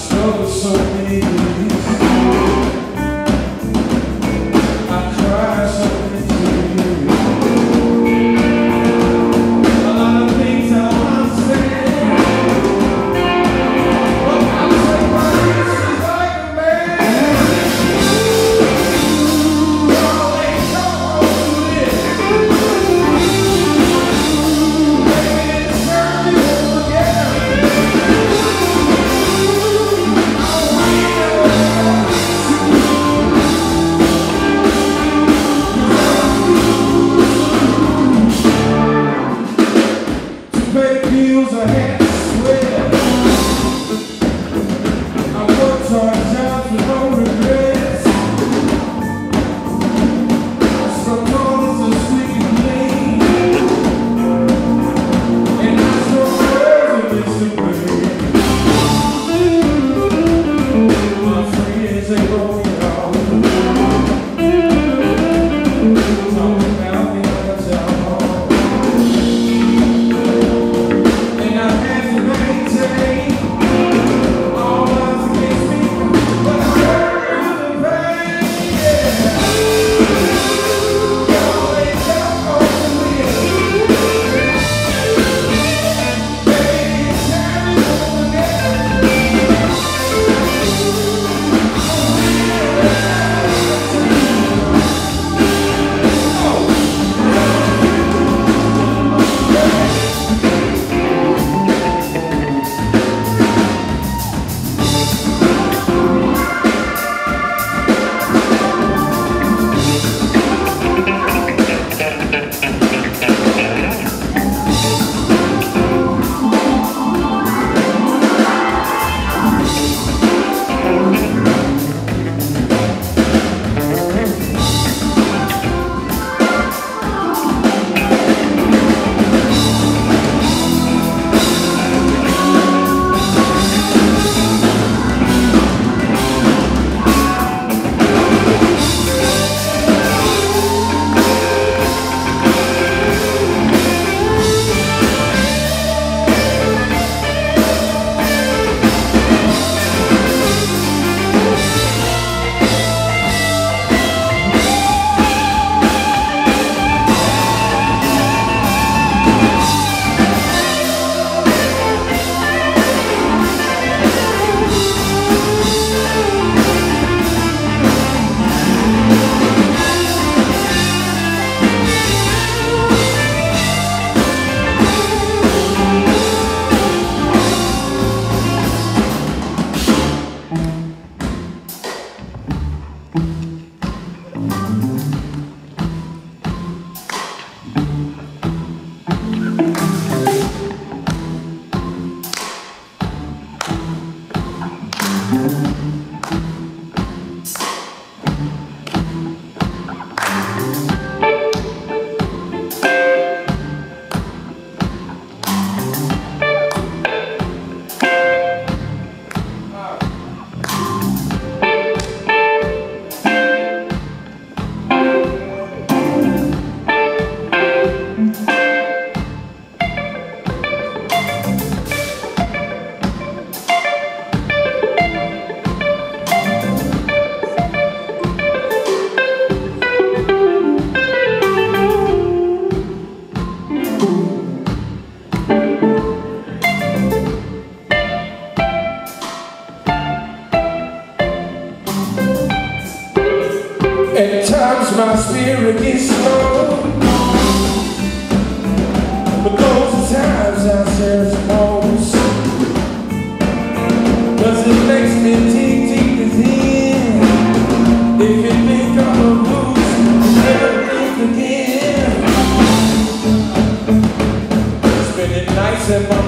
struggle so many days. I cry so many tears. A lot of things I want to say, but I'm so crazy like a man. Y'all ain't talking to this. Maybe it's time to forget. Bills I had to swear. I worked hard jobs with no regrets. Some corners are sweet and clean, and I saw girls in this way. My friends ain't going out. Talking about me on the town hall. At times my spirit gets low, but those are times I search most, 'cause it makes me dig deep within. If you think I'm a lose, never think again. Spending nights at my